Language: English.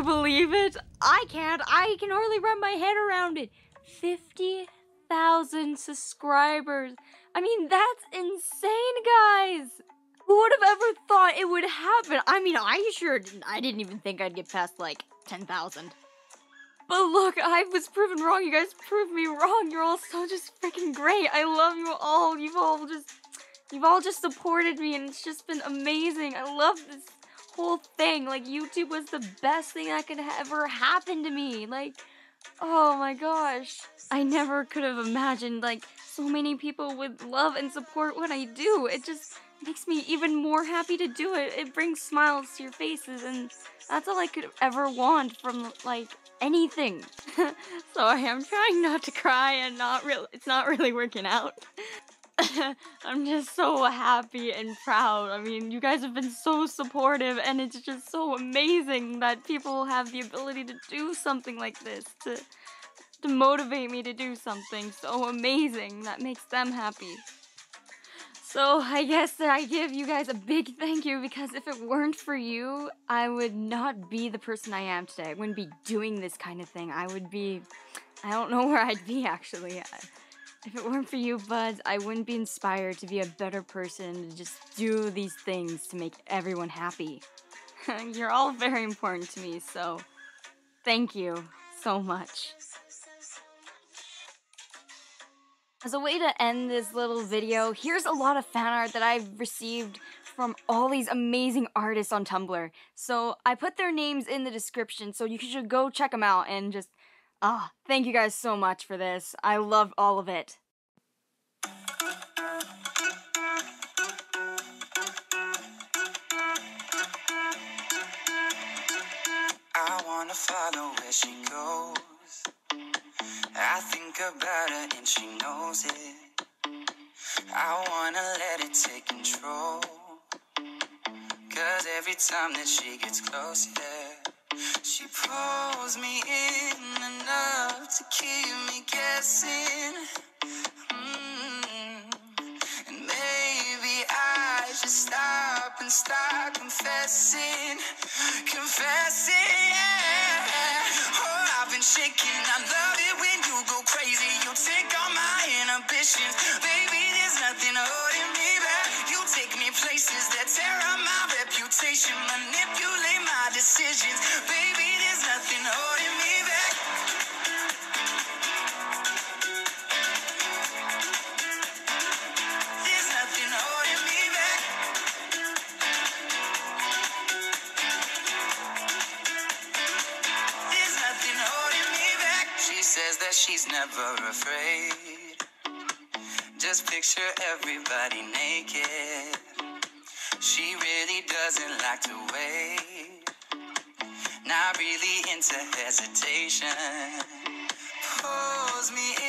believe it? I can't. I can hardly wrap my head around it. 50,000 subscribers. I mean, that's insane, guys. Who would have ever thought it would happen? I mean, I didn't even think I'd get past, like, 10,000. But look, I was proven wrong. You guys proved me wrong. You're all so just freaking great. I love you all. You've all just supported me, and it's just been amazing. I love this whole thing. Like, YouTube was the best thing that could ever happen to me. Like, oh my gosh. I never could have imagined, like, so many people would love and support what I do. It just makes me even more happy to do it. It brings smiles to your faces, and that's all I could ever want from, like, anything. Sorry, I'm trying not to cry and it's not really working out. I'm just so happy and proud. I mean, you guys have been so supportive, and it's just so amazing that people have the ability to do something like this, to motivate me to do something so amazing that makes them happy. So I guess that I give you guys a big thank you, because if it weren't for you, I would not be the person I am today. I wouldn't be doing this kind of thing. I don't know where I'd be, actually. If it weren't for you, buds, I wouldn't be inspired to be a better person, to just do these things to make everyone happy. You're all very important to me, so thank you so much. As a way to end this little video, here's a lot of fan art that I've received from all these amazing artists on Tumblr. So I put their names in the description, so you should go check them out and just, thank you guys so much for this. I love all of it. I wanna follow where she goes. I think about her and she knows it. I wanna let it take control. Cause every time that she gets close, yeah, she pulls me in enough to keep me guessing. And maybe I should stop and start confessing. Yeah. Oh, I've been shaking. I love it when you go crazy. You take all my inhibitions. Baby, there's nothing holding me back. You take me places that tear up my reputation, manipulate my decisions. Baby, there's nothing holding me back. There's nothing holding me back. There's nothing holding me back. She says that she's never afraid. Just picture everybody naked. She really doesn't like to wait. Not really into hesitation. Pulls me